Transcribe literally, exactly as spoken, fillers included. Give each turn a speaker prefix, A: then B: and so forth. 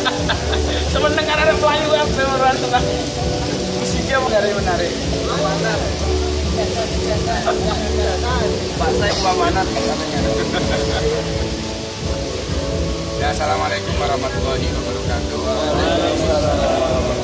A: Semeneng karena Melayu apa orang tengah. Musiknya menarik menarik. Pak saya pemanat katanya.
B: Ya, assalamualaikum warahmatullahi wabarakatuh.